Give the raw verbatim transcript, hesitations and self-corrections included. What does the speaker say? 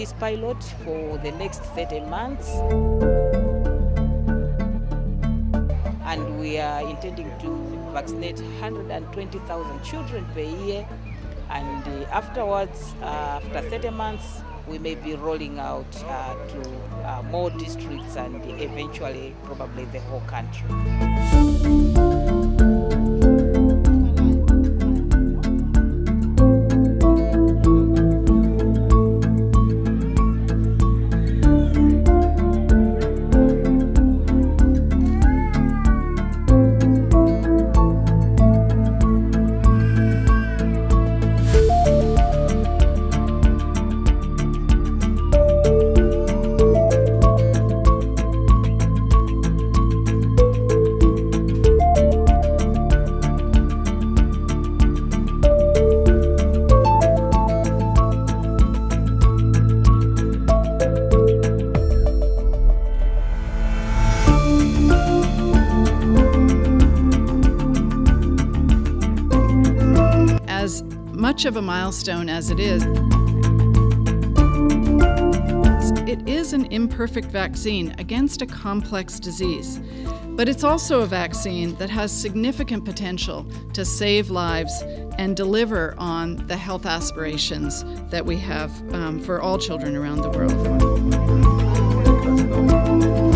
this pilot for the next thirty months. And we are intending to vaccinate one hundred twenty thousand children per year. And uh, afterwards, uh, after thirty months, we may be rolling out uh, to uh, more districts and eventually probably the whole country. As much of a milestone as it is, it is an imperfect vaccine against a complex disease. But it's also a vaccine that has significant potential to save lives and deliver on the health aspirations that we have um, for all children around the world.